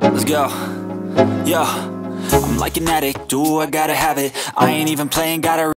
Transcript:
Let's go. Yo, I'm like an addict, do I gotta have it. I ain't even playing, gotta